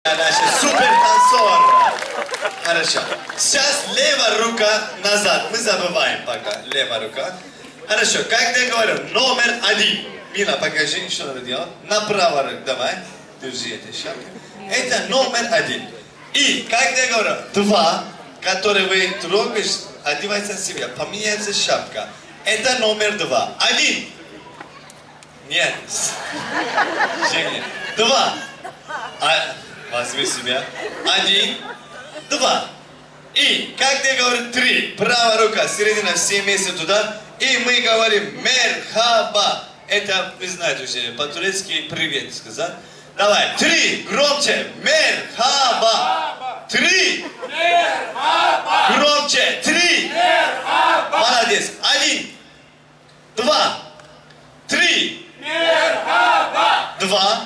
Наша супер танцор. Хорошо. Сейчас левая рука назад. Мы забываем пока. Левая рука. Хорошо. Как я говорю, номер 1. Мила, покажи, что надо делать. Направо руку. Давай. Держи эту шапку. Это номер 1. И, как я говорю, 2, которые вы трогаешь, одевается на себя. Поменяется шапка. Это номер 2. 1. Нет. Женя. 2. Возьми себя. 1, 2. И, как я говорю, 3. Правая рука, середина, все вместе туда. И мы говорим мерхаба. Это, вы знаете уже, по-турецки привет сказать. Давай, 3. Громче. Мерхаба. 3. Мерхаба. Громче. 3. Мерхаба. Молодец. 1, 2, 3. Мерхаба. 2.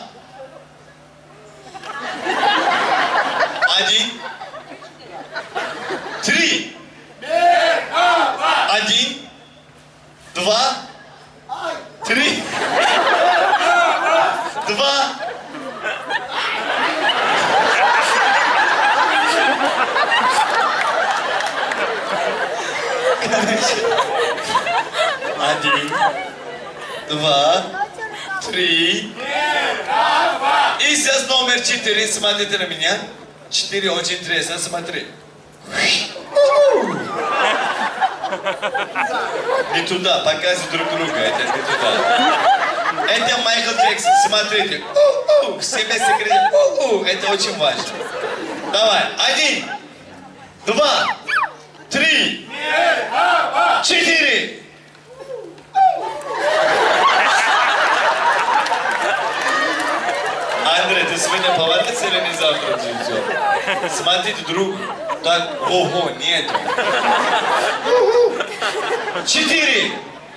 1, 3. 1, 2, 3. 2. Один, 2, 3. И сейчас номер 4. Смотрите на меня. 4 очень интересно. Смотри. Не туда. Показывай друг друга. Это не туда. Это Майкл Джексон. Смотрите. Все вместе кричат. Это очень важно. Давай. 1, 2, 3, 4. Андрей, ты сегодня поворотился или не завтра идем? Смотрите друг. Так, ого, нету. 4.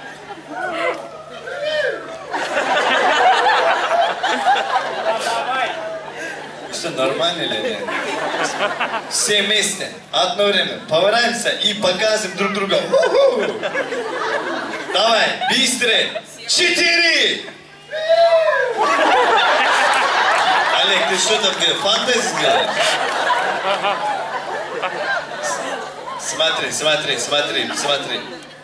Что, нормально или нет? Все вместе, одно время, поворачиваемся и показываем друг друга. Давай, быстрее. 4. Олег, ты что там делаешь? Фантазию делаешь? Смотри, смотри, смотри, смотри.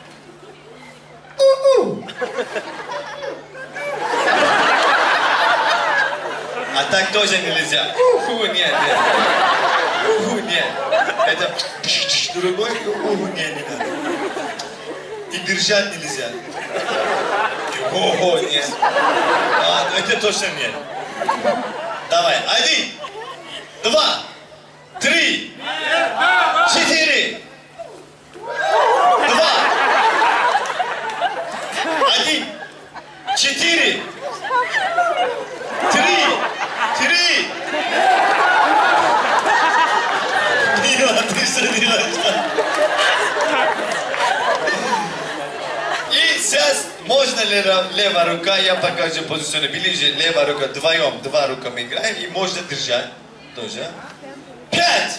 А так тоже нельзя. Нет, нет. Нет. Это другой. Нет, не надо. И держать нельзя. Ого, нет. Это точно нет. Давай. 1, 2, 3, 4. 2. 1, 4. 3. 3. Мила, ты что делаешь? И сейчас можно ли левая рука, я покажу позицию ближе, левая рука, вдвоем, 2 руками играем, и можно держать тоже. 5.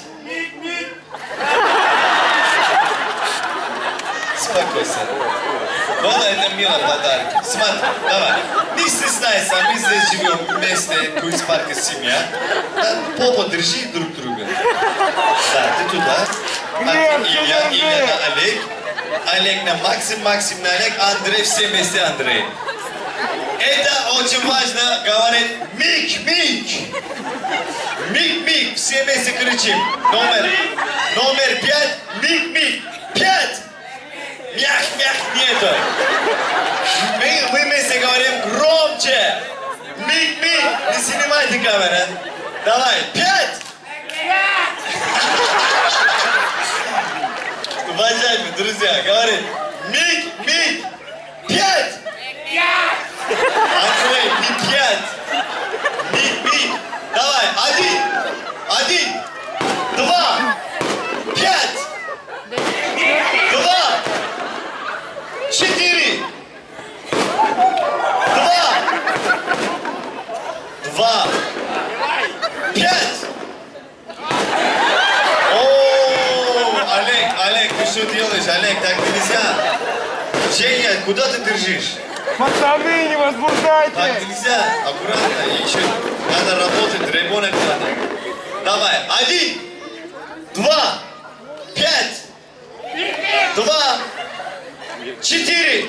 Спокойно. Вот это Мила подарок. Смотри, давай. Не стесняйся, мы здесь живем вместе, Куинс Парка семья. Попу держи друг друга. Да, ты туда. Илья на Олег. Олег на Максим, Максим на Олег, Андрей, все вместе Андрей. Это очень важно, говорит мик-мик. Мик-мик, все вместе кричим. Номер 5, мик-мик. 5. Мях-мях нету. Мы вместе говорим громче. Мик-мик. Не снимайте камеру. Давай. 5. Уважаемые друзья, говорит мик-мик. 5. Андрей, не 5. Мик-мик. Давай. 1, 2, 5. 2, 4. 2, 5. Олег, ты что делаешь? Олег, так нельзя. Женя, куда ты держишь? Пацаны, не возбуждайте! Так нельзя, аккуратно, еще надо работать, ребенок надо. Давай. 1, 2, 5, 2, 4,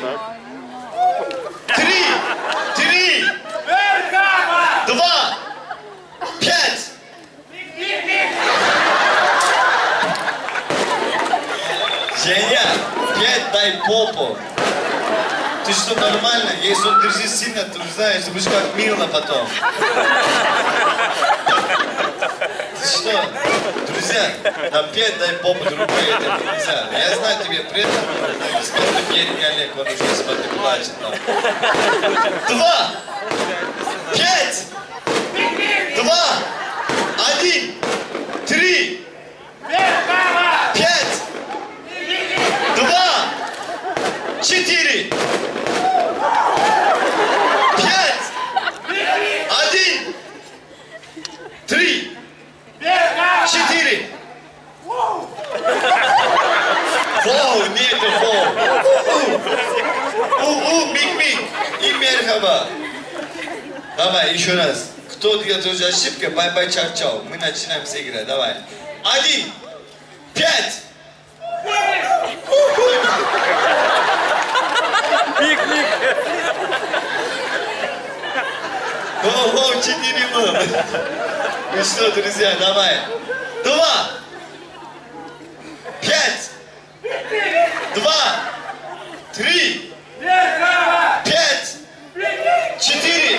3, 2, 5. Женя, 5 дай попу. Ты что, нормально? Если он держит сильно, ты знаешь, ты будешь как Мила потом. Ты что? Друзья, на 5 дай попу другой, это нельзя. Я знаю, тебе приятно, сколько бедный Олег, он уже смотри, плачет там. 2, 5, 2, 1, 3, 5, 2, 4, 5, 1, 3, 4. Воу, нету воу. Мик-мик. И мерхаба. Давай, еще раз. Кто делает уже ошибку, бай-бай, чау-чау. Мы начинаем с игры. Давай. 1, 5. Мик-мик. Воу, 4 было. Ну что, друзья, давай. 2, 5, 2, 3, 5, 4,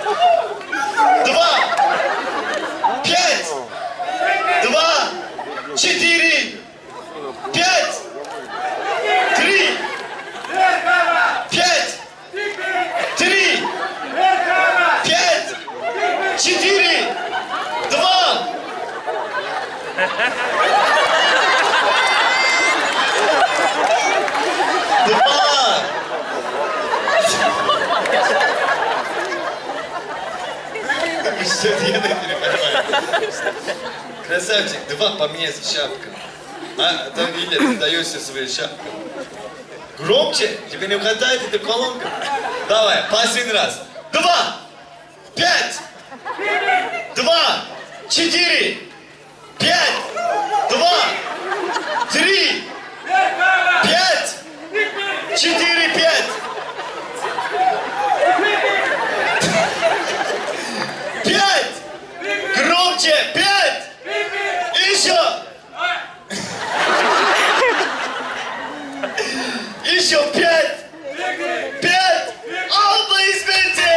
2, 5, 2, 4, 5, 3, 5, 3, 5, 4, 2. Что делать, не понимаю. Красавчик, 2 поменяйся шапка. А, да, Виля, ты даешься свою шапку. Громче, тебе не хватает эта колонка. Давай, последний раз. 2, 5, 2, 4, 5, 2, 3, 5, 4, 5. 5! Громче! 5! Еще! Еще 5! 5! Аплодисменты!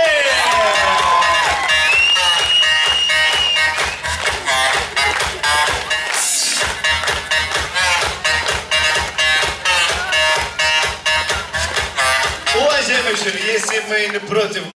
Уважаемые жюри, если мы не против